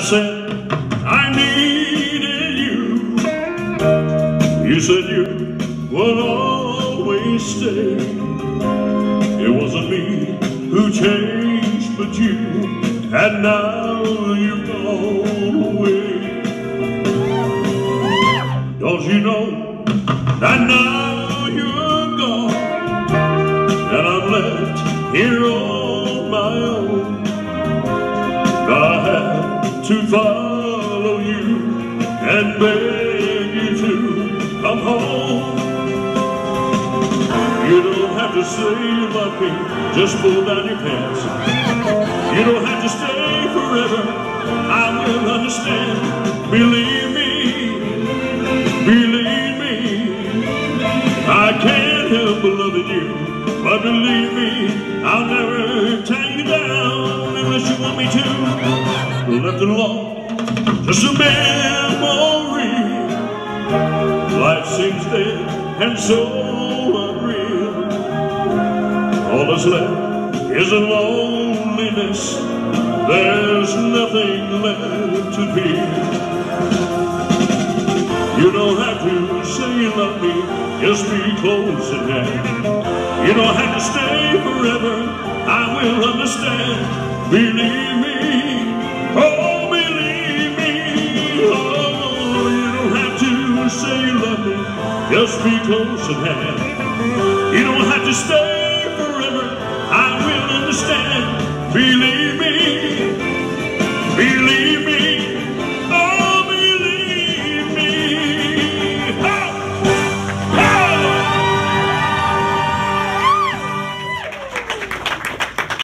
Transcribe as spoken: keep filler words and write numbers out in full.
said I needed you. You said you would always stay. It wasn't me who changed, but you, and now you've gone away. Don't you know that now you're gone, and I'm left here on my own? I had to follow you and beg you to come home. You don't have to say you love me, just pull down your pants. You don't have to stay forever, I will understand. Believe me, believe me, I can't help but loving you. But believe me, I'll never tie you down unless you want me to. Left alone, just a memory. Life seems dead and so unreal. All that's left is a loneliness. There's nothing left to feel. You don't have to say you love me, just be close at hand. You don't have to stay forever, I will understand. Believe me, oh believe me, oh, you don't have to say you love me, just be close at hand. You don't have to stay forever, I will understand. Believe